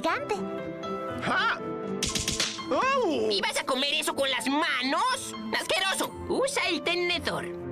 picante. ¡Ja! ¡Oh! ¿Y vas a comer eso con las manos? ¡Asqueroso! Usa el tenedor.